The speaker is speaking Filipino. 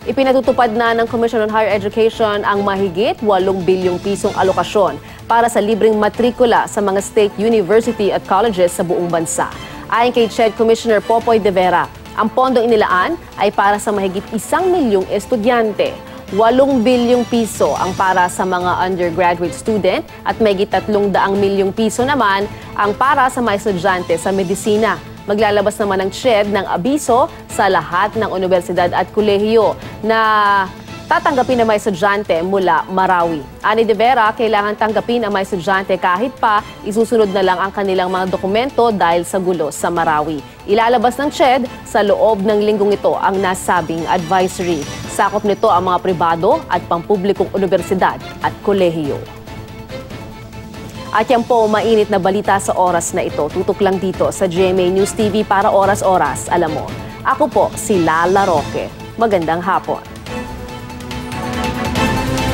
Ipinatutupad na ng Commission on Higher Education ang mahigit 8 bilyong pisong alokasyon para sa libreng matrikula sa mga state university at colleges sa buong bansa. Ayon kay CHED Commissioner P8.3-B, ang pondong inilaan ay para sa mahigit 1 milyong estudyante. 8 bilyong piso ang para sa mga undergraduate student at mahigit 300 milyong piso naman ang para sa mga estudyante sa medisina. Maglalabas naman ng CHED ng abiso sa lahat ng universidad at kolehiyo na tatanggapin ang mga estudyante mula Marawi. Ani de Vera, kailangan tanggapin ang mga estudyante kahit pa isusunod na lang ang kanilang mga dokumento dahil sa gulo sa Marawi. Ilalabas ng CHED sa loob ng linggong ito ang nasabing advisory. Sakop nito ang mga pribado at pampublikong universidad at kolehiyo. At yan po, mainit na balita sa oras na ito. Tutok lang dito sa GMA News TV para oras-oras. Alam mo, ako po si Lala Roque. Magandang hapon.